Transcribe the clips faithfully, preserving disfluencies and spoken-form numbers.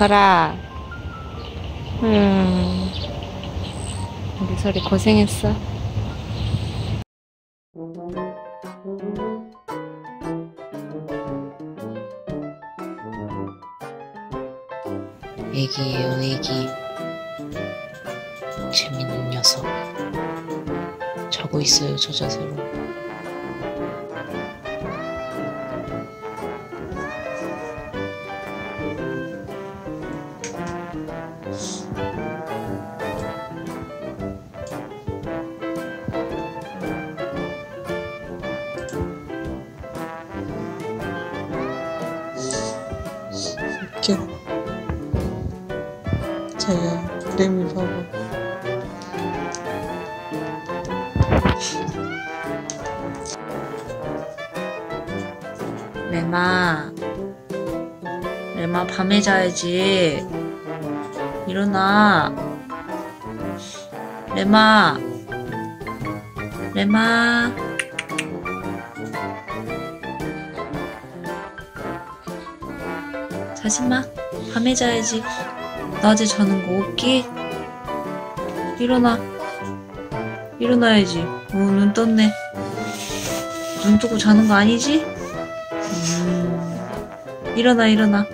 설아. 음, 우리 설이 고생했어. 애기예요, 애기. 재밌는 녀석. 자고 있어요, 저 자세로. 웃겨. 자야, 레미 봐봐. 레마, 레마 밤에 자야지. 일어나. 레마, 레마. 자지마. 밤에 자야지. 낮에 자는 거 없기? 일어나. 일어나야지. 어, 눈 떴네. 눈 뜨고 자는 거 아니지? 음, 일어나, 일어나.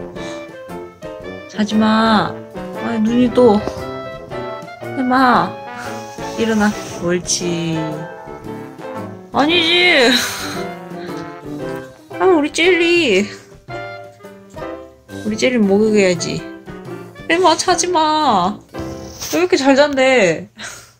자지마. 아니, 눈이 또. 해마. 일어나. 옳지. 아니지. 아, 우리 젤리. 우리 젤리 먹여야지. 해마, 자지마. 왜 이렇게 잘 잔대?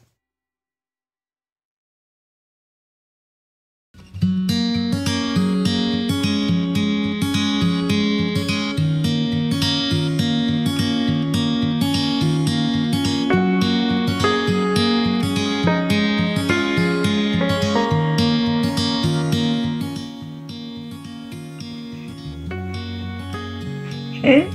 응?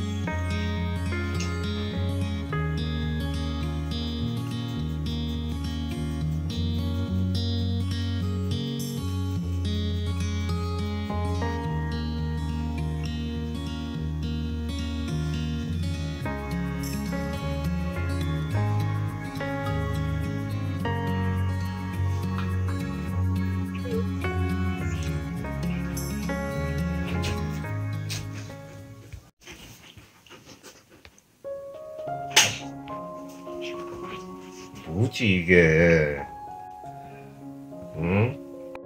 뭐지 이게? 응?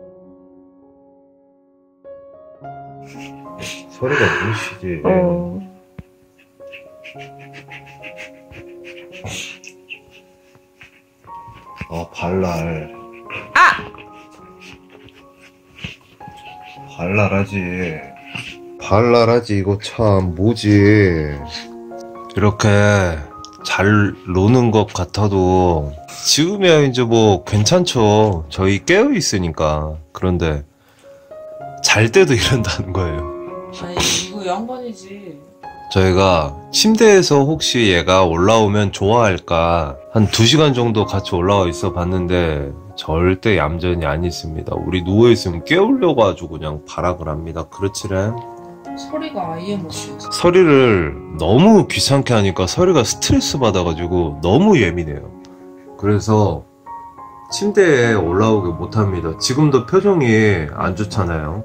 소리가 무엇이지? 어. 아, 발랄. 아! 발랄하지. 발랄하지. 이거 참 뭐지? 이렇게 잘 노는 것 같아도 지금이야 이제 뭐 괜찮죠. 저희 깨어 있으니까. 그런데 잘 때도 이런다는 거예요. 아니, 이거 양반이지. 저희가 침대에서 혹시 얘가 올라오면 좋아할까 한 두 시간 정도 같이 올라와 있어 봤는데 절대 얌전히 안 있습니다. 우리 누워있으면 깨우려고 아주 그냥 발악을 합니다. 그렇지래. 소리가 아예 못 쉬지. 서리를 너무 귀찮게 하니까 서리가 스트레스 받아가지고 너무 예민해요. 그래서 침대에 올라오게 못합니다. 지금도 표정이 안 좋잖아요.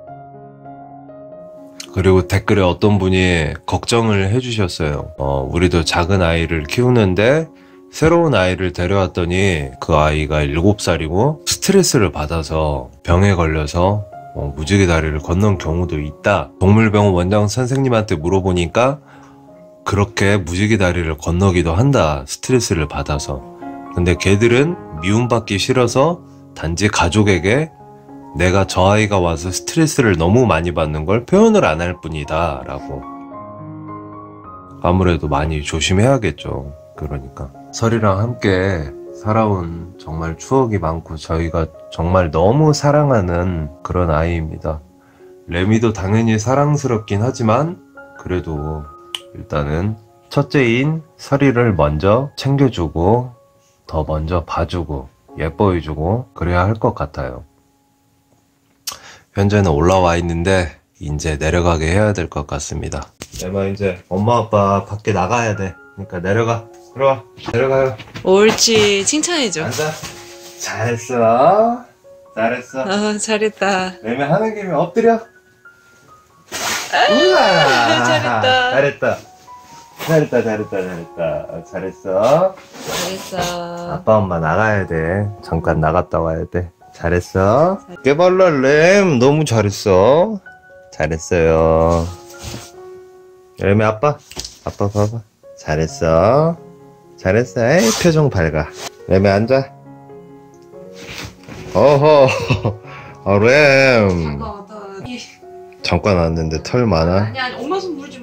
그리고 댓글에 어떤 분이 걱정을 해주셨어요. 어, 우리도 작은 아이를 키우는데 새로운 아이를 데려왔더니 그 아이가 일곱 살이고 스트레스를 받아서 병에 걸려서 어, 무지개 다리를 건넌 경우도 있다. 동물병원 원장 선생님한테 물어보니까 그렇게 무지개 다리를 건너기도 한다. 스트레스를 받아서. 근데 걔들은 미움받기 싫어서 단지 가족에게 내가 저 아이가 와서 스트레스를 너무 많이 받는 걸 표현을 안 할 뿐이다 라고. 아무래도 많이 조심해야겠죠. 그러니까 설이랑 함께 살아온 정말 추억이 많고 저희가 정말 너무 사랑하는 그런 아이입니다. 레미도 당연히 사랑스럽긴 하지만 그래도 일단은 첫째인 설이를 먼저 챙겨주고 더 먼저 봐주고 예뻐해주고 그래야 할 것 같아요. 현재는 올라와 있는데 이제 내려가게 해야 될 것 같습니다. 레마 이제 엄마 아빠 밖에 나가야 돼. 그러니까 내려가. 들어와. 내려가요. 옳지. 칭찬해줘. 앉아. 잘했어. 잘했어. 아, 잘했다. 레마 하는 김에 엎드려. 우와. 잘했다. 잘했다. 잘했다, 잘했다, 잘했다. 어, 잘했어. 잘했어. 아빠, 엄마 나가야 돼. 잠깐 나갔다 와야 돼. 잘했어. 깨발라, 램. 너무 잘했어. 잘했어요. 레미 아빠. 아빠 봐봐. 잘했어. 잘했어. 에이, 표정 밝아. 레미 앉아. 어허. 어, 램. 왔다, 왔다. 잠깐 왔는데 털 많아. 아니, 아니, 엄마 손 물지